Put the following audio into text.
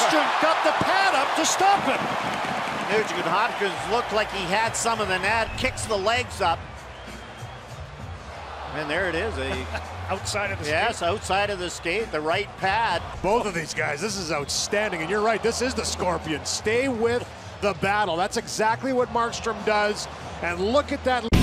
Nugent got the pad up to stop him. Nugent-Hopkins looked like he had some of the net, kicks the legs up. And there it is. Outside of the skate. Yes, outside of the skate, the right pad. Both of these guys, this is outstanding. And you're right, this is the Scorpion. Stay with the battle. That's exactly what Markstrom does. And look at that.